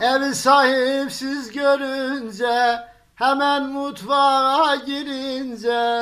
Evi sahipsiz görünce, hemen mutfağa girince,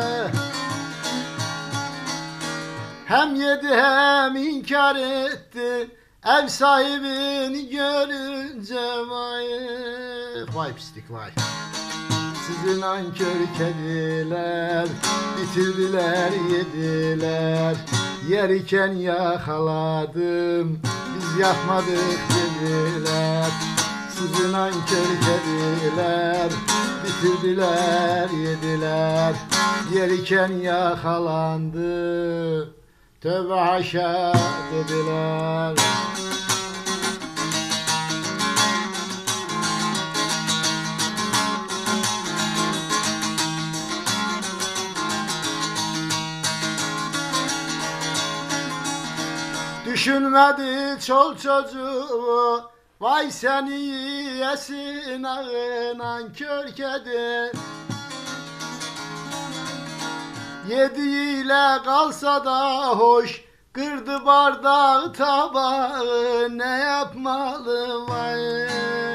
hem yedi hem inkar etti, ev sahibini görünce. Vay, vay pislik vay. Sizi nankör kediler, bitirdiler yediler. Yerken yakaladım, biz yapmadık dediler. Sizi nankör kediler, bitirdiler yediler. Yerken yakalandı, tövbe haşa dediler. Düşünmedi çol çocuğu, vay seni yesin ağın nankör kedi. Yediğiyle kalsa da hoş, kırdı bardağı tabağı, ne yapmalı vay.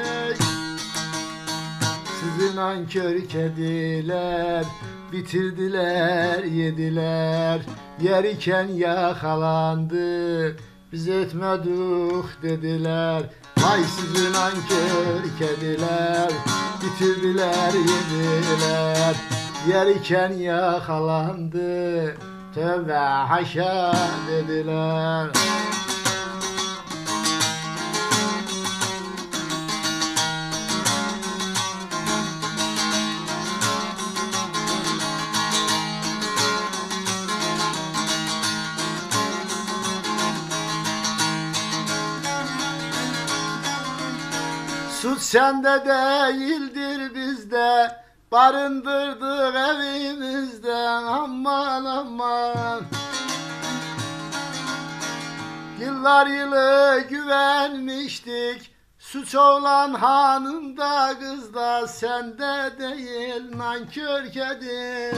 Sizi nankör kediler, bitirdiler yediler. Yerken yakalandı, biz etmedik dediler. Vay sizi nankör kediler, bitirdiler yediler. Yerken yakalandı, tövbe haşa dediler. Suç sende değildir bizde, barındırdık evimizde. Aman aman, yıllar yılı güvenmiştik, suç olan hanımda kızda, sende değil nankör kedi.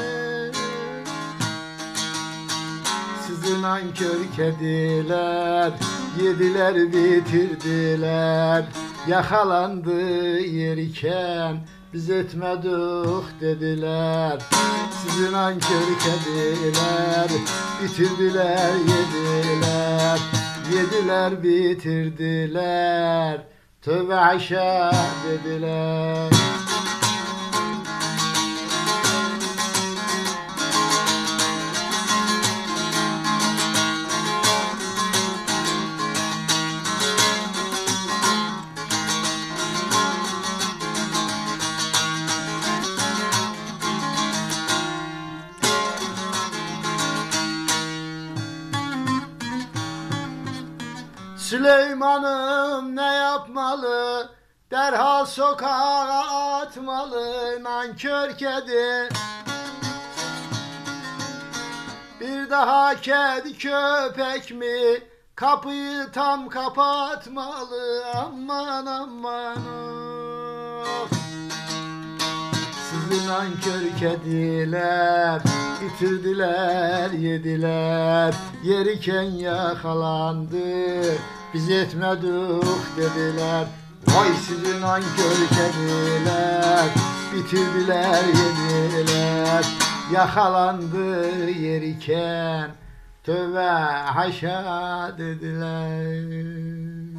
Sizi nankör kediler, yediler bitirdiler. Yakalandı yerken, biz etmedik dediler. Sizi nankör kediler, bitirdiler yediler. Yediler bitirdiler, tövbe haşa dediler. Süleyman'ım ne yapmalı? Derhal sokağa atmalı nankör kedi. Bir daha kedi köpek mi? Kapıyı tam kapatmalı. Aman aman of. Sizi nankör kediler, bitirdiler yediler. Yerken yakalandı, biz etmedik dediler. Vay sizi nankör kediler, bitirdiler yediler. Yakalandı yerken, tövbe haşa dediler.